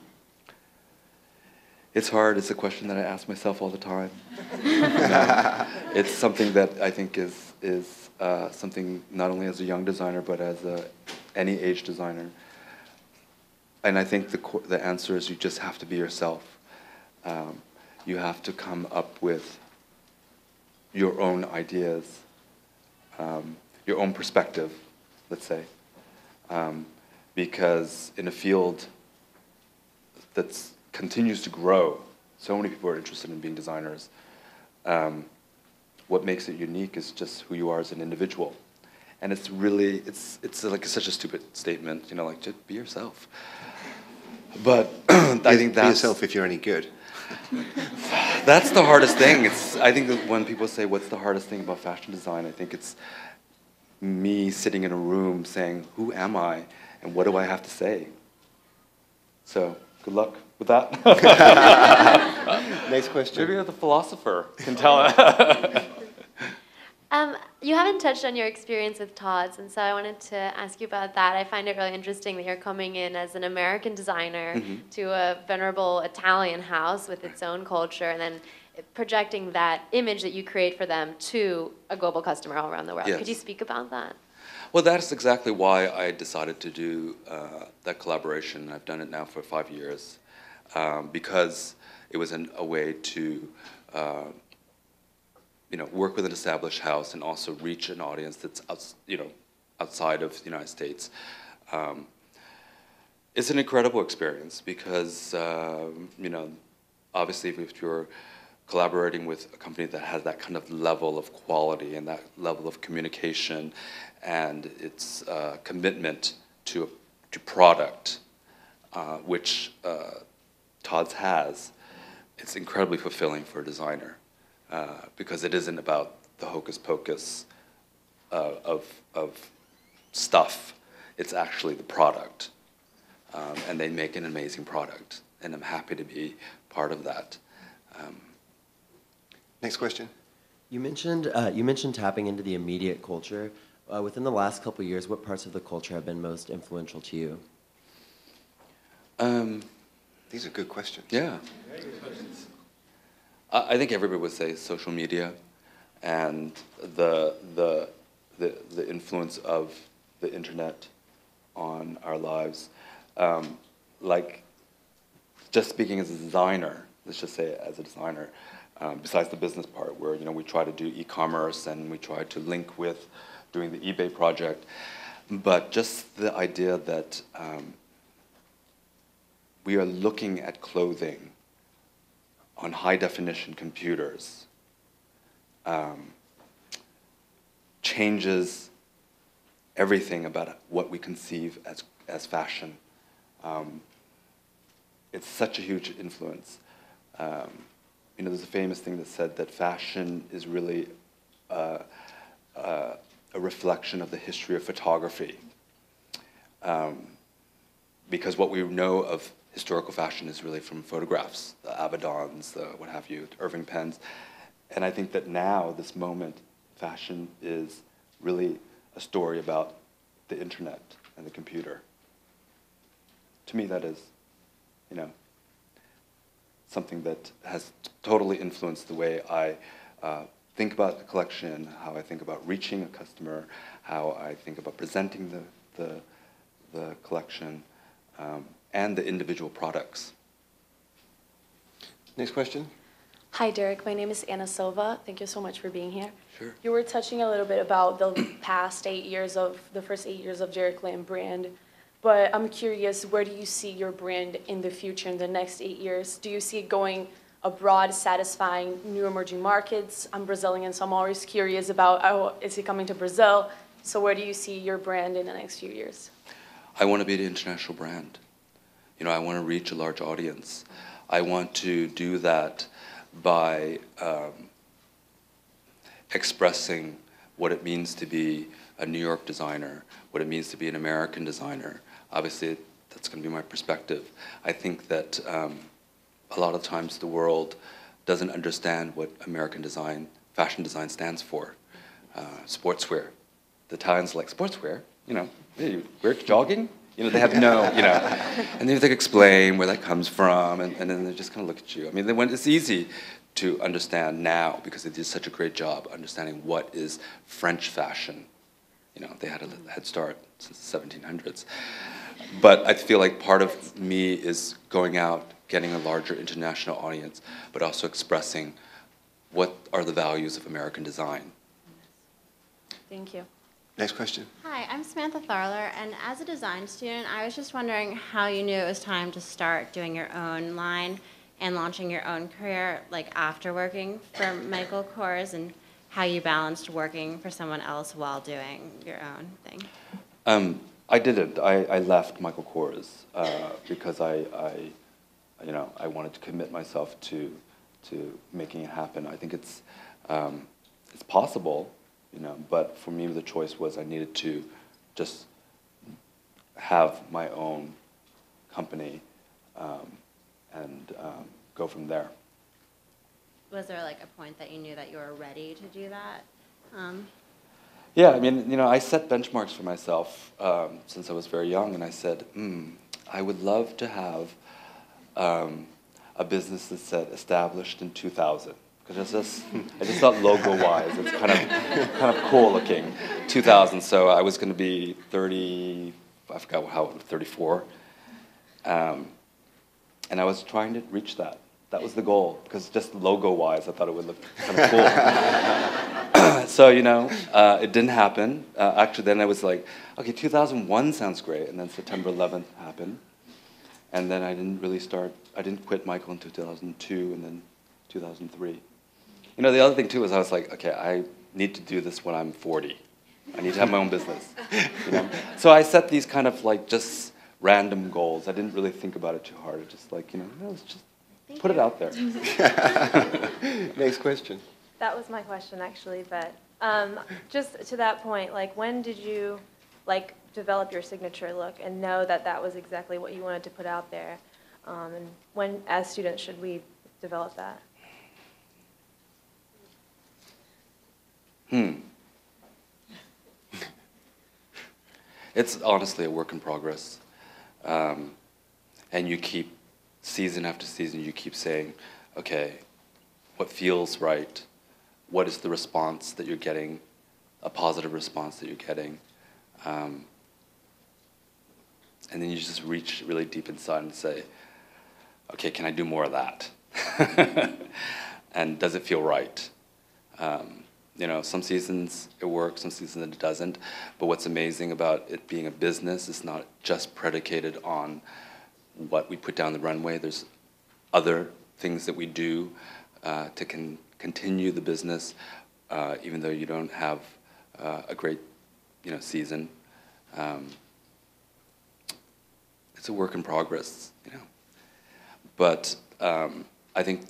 C: It's hard. It's a question that I ask myself all the time. It's something that I think is is uh, something not only as a young designer, but as a, any age designer. And I think the the answer is you just have to be yourself. Um, you have to come up with your own ideas, um, your own perspective, let's say. Um, because in a field that continues to grow, so many people are interested in being designers, um, what makes it unique is just who you are as an individual. And it's really, it's it's like such a stupid statement, you know, like just be yourself. But I think that's...
B: Be yourself if you're any good.
C: That's the hardest thing. It's, I think that when people say, what's the hardest thing about fashion design, I think it's me sitting in a room saying, who am I? And what do I have to say? So, good luck with that.
B: Next question.
C: Maybe the philosopher can tell.
G: Um, you haven't touched on your experience with Tod's, and so I wanted to ask you about that. I find it really interesting that you're coming in as an American designer mm-hmm. to a venerable Italian house with its own culture, and then projecting that image that you create for them to a global customer all around the world.
C: Yes.
G: Could you speak about that?
C: Well, that's exactly why I decided to do uh, that collaboration. I've done it now for five years um, because it was an, a way to uh, you know, work with an established house and also reach an audience that's out, you know, outside of the United States. Um, it's an incredible experience because, um, you know, obviously if you're collaborating with a company that has that kind of level of quality and that level of communication and its uh, commitment to, to product, uh, which uh, Todd's has, it's incredibly fulfilling for a designer uh, because it isn't about the hocus pocus uh, of, of stuff. It's actually the product. Um, and they make an amazing product. And I'm happy to be part of that. Um,
B: Next question.
H: You mentioned, uh, you mentioned tapping into the immediate culture. Uh, within the last couple of years, what parts of the culture have been most influential to you?
C: um,
B: These are good questions.
C: Yeah. I, I think everybody would say social media and the, the, the, the influence of the internet on our lives. Um, like, just speaking as a designer, let's just say as a designer, um, besides the business part where, you know, we try to do e-commerce and we try to link with doing the eBay project, but just the idea that um, we are looking at clothing on high-definition computers um, changes everything about what we conceive as, as fashion. Um, it's such a huge influence. Um, you know, there's a famous thing that said that fashion is really uh, uh, a reflection of the history of photography. Um, because what we know of historical fashion is really from photographs, the Abaddons, the what have you, Irving Penns. And I think that now, this moment, fashion is really a story about the internet and the computer. To me, that is, you know, something that has totally influenced the way I uh, think about the collection, how I think about reaching a customer, how I think about presenting the, the, the collection, um, and the individual products.
B: Next question.
I: Hi, Derek. My name is Anna Silva. Thank you so much for being here.
C: Sure.
I: You were touching a little bit about the past eight years of, the first eight years of Derek Lam brand, but I'm curious, where do you see your brand in the future, in the next eight years? Do you see it going abroad, satisfying new emerging markets? I'm Brazilian, so I'm always curious about, oh, is it coming to Brazil? So where do you see your brand in the next few years?
C: I want to be an international brand. You know, I want to reach a large audience. I want to do that by um, expressing what it means to be a New York designer, what it means to be an American designer. Obviously, that's going to be my perspective. I think that um, a lot of times the world doesn't understand what American design, fashion design stands for. Uh, sportswear. The Italians like sportswear, you know, hey, you wear jogging? You know, they have no, you know, and then they explain where that comes from, and, and then they just kind of look at you. I mean, they, when it's easy to understand now because they did such a great job understanding what is French fashion. You know, they had a head start since the seventeen hundreds. But I feel like part of me is going out, getting a larger international audience, but also expressing what are the values of American design.
I: Thank you.
B: Next question.
J: Hi, I'm Samantha Tharler, and as a design student, I was just wondering how you knew it was time to start doing your own line and launching your own career, like after working for Michael Kors, and how you balanced working for someone else while doing your own thing.
C: Um, I didn't. I, I left Michael Kors uh, because I, I, you know, I wanted to commit myself to, to making it happen. I think it's, um, it's possible. You know, but for me, the choice was I needed to just have my own company um, and um, go from there.
J: Was there like a point that you knew that you were ready to do that? Um,
C: Yeah, I mean, you know, I set benchmarks for myself um, since I was very young, and I said, mm, I would love to have um, a business that said established in two thousand. Because just, I just thought logo-wise, it's kind of, kind of cool looking. two thousand, so I was going to be thirty, I forgot how, thirty-four. Um, and I was trying to reach that. That was the goal, because just logo-wise, I thought it would look kind of cool. So, you know, uh, it didn't happen. Uh, actually, then I was like, okay, two thousand one sounds great, and then September eleventh happened. And then I didn't really start, I didn't quit Michael until two thousand two and then two thousand three. You know, the other thing too is I was like, okay, I need to do this when I'm forty. I need to have my own business. You know? So I set these kind of like just random goals. I didn't really think about it too hard. I just like, you know, let's just
G: Thank
C: put
G: you.
C: it out there.
B: Next question.
K: That was my question, actually, but um, just to that point, like, when did you, like, develop your signature look and know that that was exactly what you wanted to put out there? Um, and when, as students, should we develop that?
C: Hmm. It's honestly a work in progress. Um, and you keep, season after season, you keep saying, okay, what feels right? What is the response that you're getting, a positive response that you're getting? Um, and then you just reach really deep inside and say, okay, can I do more of that? And does it feel right? Um, you know, some seasons it works, some seasons it doesn't. But what's amazing about it being a business is not just predicated on what we put down the runway. There's other things that we do uh, to con continue the business, uh, even though you don't have uh, a great, you know, season. Um, it's a work in progress, you know. But um, I think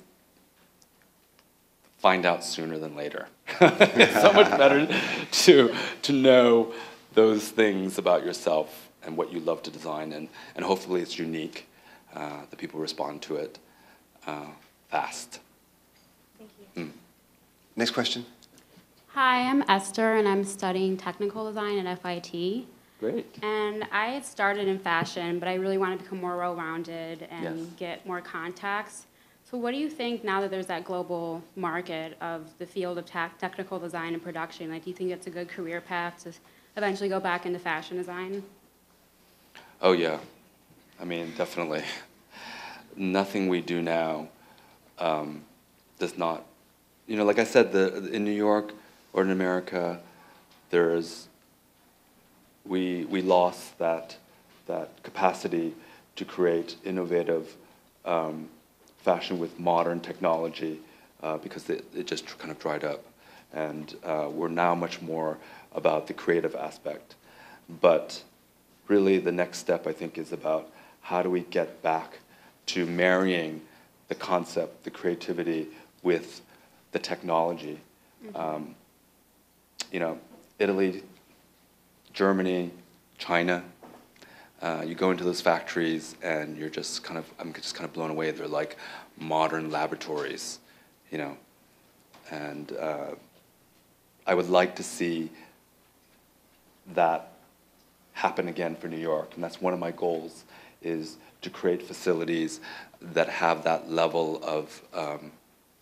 C: find out sooner than later. It's so much better to to know those things about yourself and what you love to design, and and hopefully it's unique. Uh, that people respond to it uh, fast.
K: Thank you.
C: Mm.
B: Next question.
L: Hi, I'm Esther, and I'm studying technical design at F I T.
C: Great.
L: And I had started in fashion, but I really want to become more well-rounded and
C: Yes.
L: get more contacts. So what do you think now that there's that global market of the field of tech technical design and production? Like, do you think it's a good career path to eventually go back into fashion design?
C: Oh yeah, I mean definitely. Nothing we do now um, does not, you know, like I said, the in New York or in America, there's we we lost that that capacity to create innovative um, fashion with modern technology uh, because it, it just kind of dried up, and uh, we're now much more about the creative aspect. But really, the next step I think is about how do we get back to marrying the concept, the creativity, with the technology. Mm-hmm. um, you know, Italy, Germany, China. Uh, you go into those factories and you're just kind of, I'm just kind of blown away. They're like modern laboratories, you know. And uh, I would like to see that happen again for New York. And that's one of my goals, is to create facilities that have that level of um,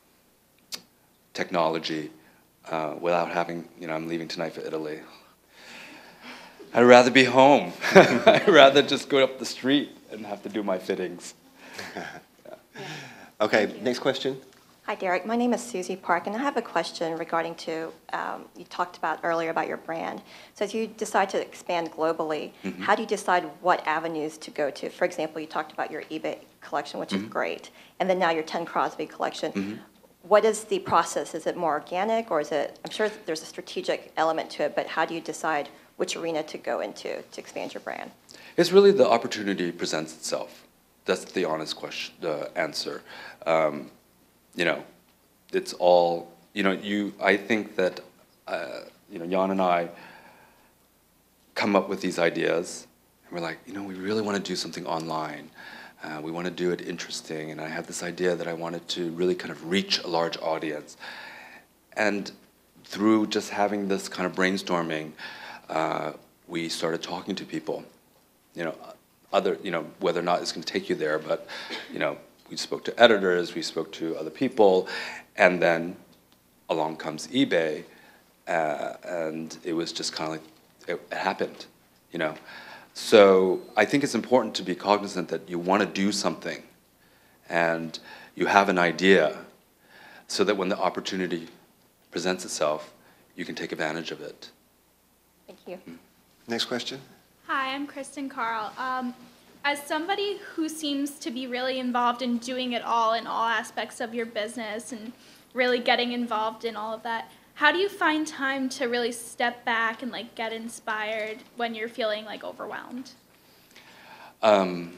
C: technology uh, without having, you know, I'm leaving tonight for Italy. I'd rather be home. I'd rather just go up the street and have to do my fittings. Yeah.
B: Okay, next question.
M: Hi, Derek. My name is Susie Park, and I have a question regarding to, um, you talked about earlier about your brand. So as you decide to expand globally, mm-hmm. how do you decide what avenues to go to? For example, you talked about your eBay collection, which mm-hmm. is great, and then now your ten Crosby collection. Mm-hmm. What is the process? Is it more organic, or is it, I'm sure there's a strategic element to it, but how do you decide which arena to go into to expand your brand?
C: It's really the opportunity presents itself. That's the honest question, the answer. Um, you know, it's all, you know, you, I think that, uh, you know, Jan and I come up with these ideas, and we're like, you know, we really want to do something online. Uh, we want to do it interesting, and I had this idea that I wanted to really kind of reach a large audience. And through just having this kind of brainstorming, uh, we started talking to people, you know, other, you know, whether or not it's going to take you there, but, you know, we spoke to editors, we spoke to other people, and then along comes eBay, uh, and it was just kind of like, it, it happened, you know. So I think it's important to be cognizant that you want to do something, and you have an idea, so that when the opportunity presents itself, you can take advantage of it.
M: Thank you.
B: Next question.
N: Hi, I'm Kristen Carl. Um, as somebody who seems to be really involved in doing it all in all aspects of your business and really getting involved in all of that, how do you find time to really step back and like get inspired when you're feeling like overwhelmed?
C: Um,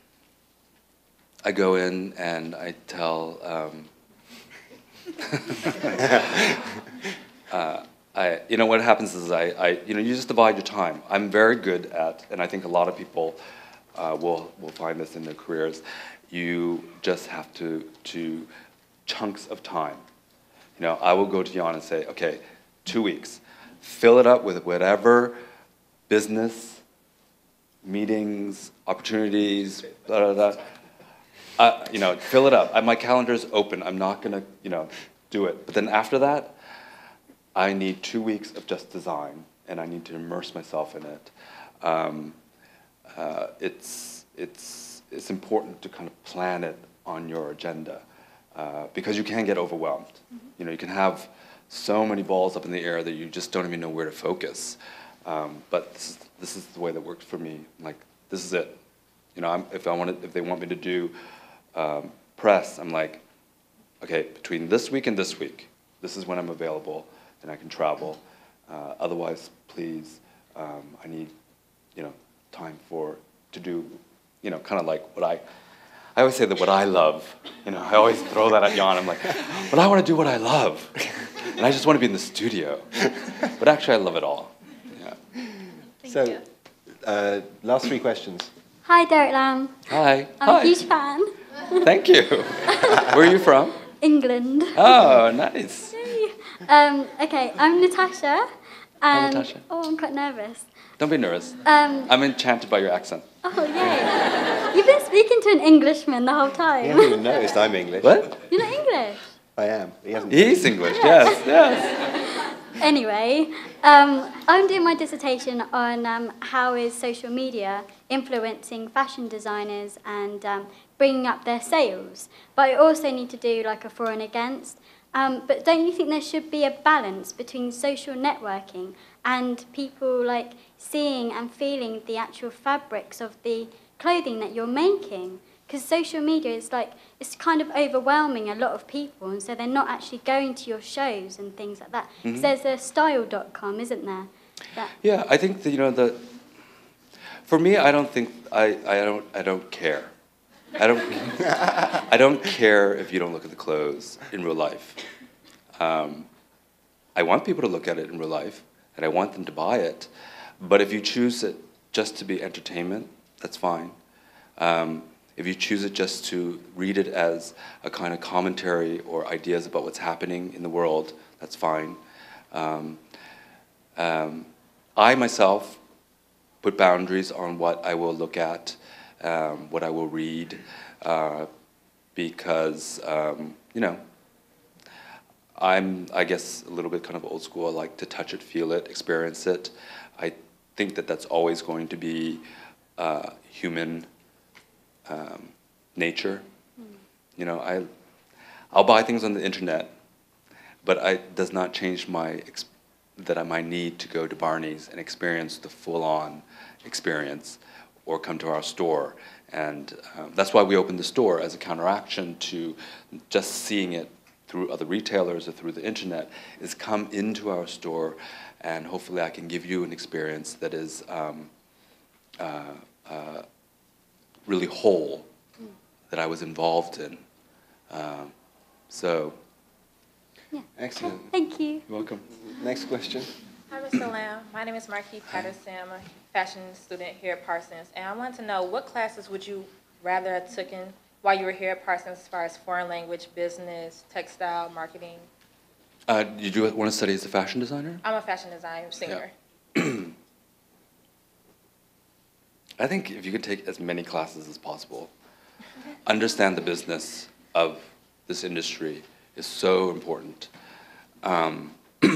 C: I go in and I tell, um, uh, I, you know, what happens is I, I, you know, you just divide your time. I'm very good at, and I think a lot of people uh, will will find this in their careers. You just have to to chunks of time. You know, I will go to Jan and say, okay, two weeks, fill it up with whatever business, meetings, opportunities, blah blah blah. Uh, you know, fill it up. I, my calendar is open. I'm not gonna, you know, do it. But then after that, I need two weeks of just design, and I need to immerse myself in it. Um, uh, it's, it's, it's important to kind of plan it on your agenda, uh, because you can get overwhelmed. Mm-hmm. You know, you can have so many balls up in the air that you just don't even know where to focus. Um, but this is, this is the way that works for me. Like, this is it. You know, I'm, if I want if they want me to do um, press, I'm like, okay, between this week and this week, this is when I'm available. And I can travel. Uh, otherwise, please, um, I need, you know, time for, to do, you know, kind of like what I, I always say that what I love, you know, I always throw that at Jan. I'm like, but I want to do what I love. And I just want to be in the studio. But actually, I love it all. Yeah.
N: Thank
B: so,
N: you.
B: uh, last three questions.
O: Hi, Derek Lamb.
C: Hi.
O: I'm
C: Hi.
O: a huge fan.
C: Thank you. Where are you from?
O: England.
C: Oh, nice.
O: Um, okay, I'm Natasha.
C: Hi,
O: And,
C: Natasha.
O: Oh, I'm quite nervous.
C: Don't be nervous.
O: Um,
C: I'm enchanted by your accent.
O: oh, yay. You've been speaking to an Englishman the whole time.
B: You haven't even noticed I'm English.
C: What?
O: You're not English?
B: I am. He hasn't.
C: He's English, yes, yes.
O: Anyway, um, I'm doing my dissertation on um, how is social media influencing fashion designers and um, bringing up their sales. But I also need to do like a for and against. Um, but don't you think there should be a balance between social networking and people like seeing and feeling the actual fabrics of the clothing that you're making? Because social media is like, it's kind of overwhelming a lot of people, and so they're not actually going to your shows and things like that. Because
C: Mm-hmm.
O: there's a style dot com, isn't there? That
C: Yeah, I think that, you know, the, for me, I don't think, I, I don't, I don't care. I don't, I don't care if you don't look at the clothes in real life. Um, I want people to look at it in real life, and I want them to buy it. But if you choose it just to be entertainment, that's fine. Um, if you choose it just to read it as a kind of commentary or ideas about what's happening in the world, that's fine. Um, um, I myself put boundaries on what I will look at, um, what I will read, uh, because, um, you know, I'm, I guess, a little bit kind of old school. I like to touch it, feel it, experience it. I think that that's always going to be uh, human um, nature. Mm. You know, I, I'll buy things on the internet, but it does not change my ex that I might need to go to Barney's and experience the full-on experience, or come to our store. And um, that's why we opened the store, as a counteraction to just seeing it through other retailers or through the internet, is come into our store, and hopefully I can give you an experience that is um, uh, uh, really whole, mm. that I was involved in. Um, so,
O: yeah.
B: Excellent.
O: Thank you.
C: You're welcome.
B: Next question.
P: Hi, Mister Lamb. My name is Marquis Patterson. I'm a fashion student here at Parsons, and I wanted to know, what classes would you rather have taken while you were here at Parsons, as far as foreign language, business, textile, marketing?
C: Uh, did you want to study as a fashion designer?
P: I'm a fashion designer singer.
C: Yeah. I think if you could take as many classes as possible, understand the business of this industry is so important. Um,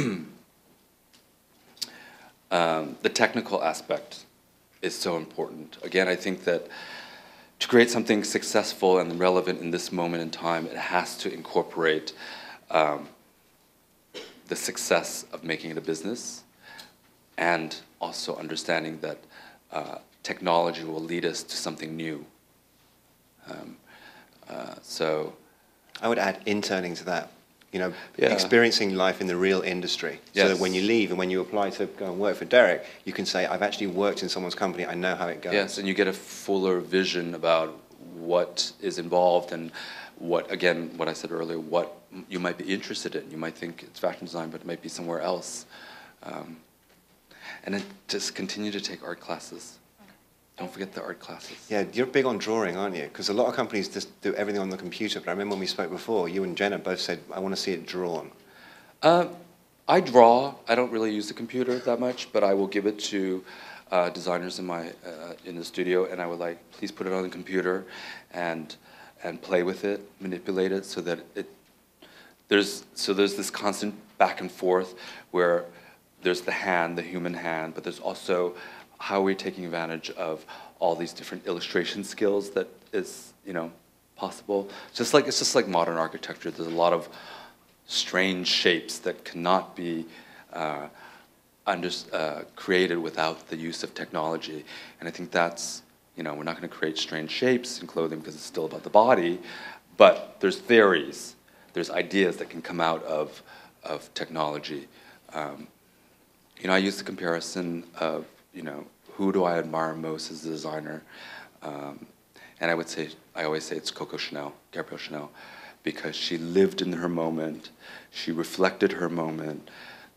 C: um, the technical aspect is so important. Again, I think that to create something successful and relevant in this moment in time, it has to incorporate um, the success of making it a business, and also understanding that uh, technology will lead us to something new. Um, uh, so,
B: I would add interning to that. You know,
C: yeah.
B: experiencing life in the real industry.
C: Yes.
B: So that when you leave and when you apply to go and work for Derek, you can say, I've actually worked in someone's company, I know how it goes.
C: Yes, and you get a fuller vision about what is involved and what, again, what I said earlier, what you might be interested in. You might think it's fashion design, but it might be somewhere else. Um, and then just continue to take art classes. Don't forget the art classes.
B: Yeah, you're big on drawing, aren't you? Because a lot of companies just do everything on the computer, but I remember when we spoke before, you and Jenna both said, I want to see it drawn.
C: Uh, I draw. I don't really use the computer that much, but I will give it to uh, designers in my uh, in the studio, and I would like, please put it on the computer and and play with it, manipulate it, so that it there's so there's this constant back and forth where there's the hand, the human hand, but there's also how we're taking advantage of all these different illustration skills that is, you know, possible. It's just like it's just like modern architecture. There's a lot of strange shapes that cannot be uh, under, uh, created without the use of technology. And I think that's, you know, we're not going to create strange shapes in clothing because it's still about the body, but there's theories, there's ideas that can come out of of technology. Um, you know, I use the comparison of, you know, who do I admire most as a designer? Um, and I would say, I always say it's Coco Chanel, Gabrielle Chanel, because she lived in her moment, she reflected her moment,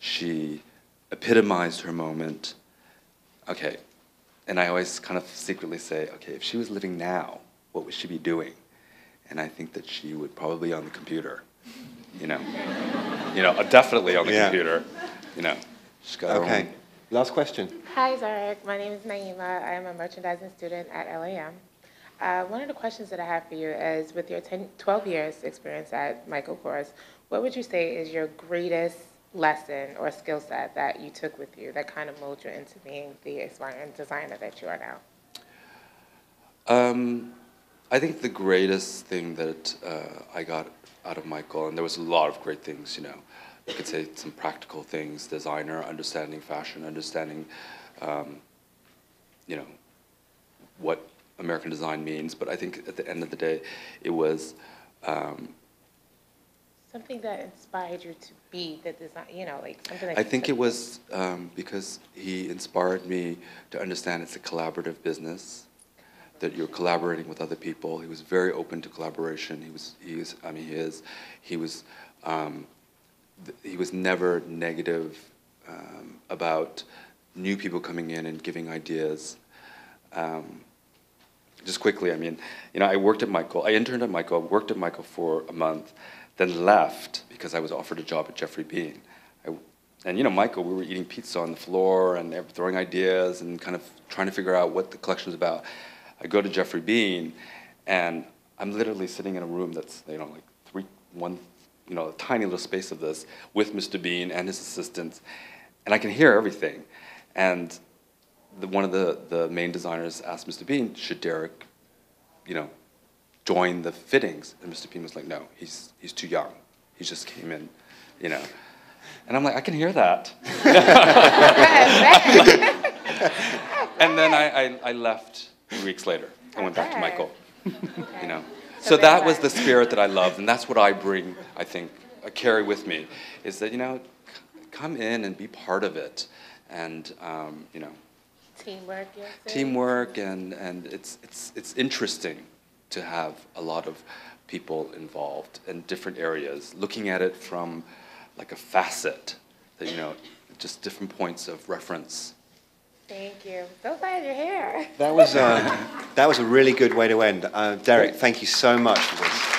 C: she epitomized her moment. Okay, and I always kind of secretly say, okay, if she was living now, what would she be doing? And I think that she would probably be on the computer, you know, you know, definitely on the
B: Yeah.
C: computer, you know. She's got her
B: Okay.
C: own.
B: Last question.
Q: Hi, Zarek. My name is Naima. I am a merchandising student at L A M. Uh, one of the questions that I have for you is, with your ten, twelve years experience at Michael Kors, what would you say is your greatest lesson or skill set that you took with you that kind of molded you into being the aspiring designer that you are now?
C: Um, I think the greatest thing that uh, I got out of Michael, and there was a lot of great things, you know, you could say some practical things, designer, understanding fashion, understanding, um, you know, what American design means. But I think at the end of the day, it was um,
Q: something that inspired you to be the design, you know, like something that
C: I
Q: you
C: think
Q: took-
C: it was um, because he inspired me to understand it's a collaborative business, that you're collaborating with other people. He was very open to collaboration. He was, he is, I mean, he is, he was, um, th- he was never negative um, about new people coming in and giving ideas. Um, just quickly, I mean, you know, I worked at Michael, I interned at Michael, worked at Michael for a month, then left because I was offered a job at Jeffrey Bean. I, and you know, Michael, we were eating pizza on the floor and they were throwing ideas and kind of trying to figure out what the collection's about. I go to Jeffrey Bean, and I'm literally sitting in a room that's, you know, like three, one, you know, a tiny little space of this with Mister Bean and his assistants, and I can hear everything. And the, one of the, the main designers asked Mister Bean, should Derek, you know, join the fittings? And Mister Bean was like, no, he's he's too young. He just came in, you know. And I'm like, I can hear that. And then I, I, I left three weeks later. I went back to Michael, you know. So that was the spirit that I loved, and that's what I bring, I think, I carry with me, is that, you know, c- come in and be part of it. And, um, you know,
Q: Teamwork, yes.
C: teamwork, and, and it's, it's, it's interesting to have a lot of people involved in different areas, looking at it from like a facet, that, you know, just different points of reference.
Q: Thank you. So glad you're here.
B: That was, uh, that was a really good way to end. Uh, Derek, thank you so much for this.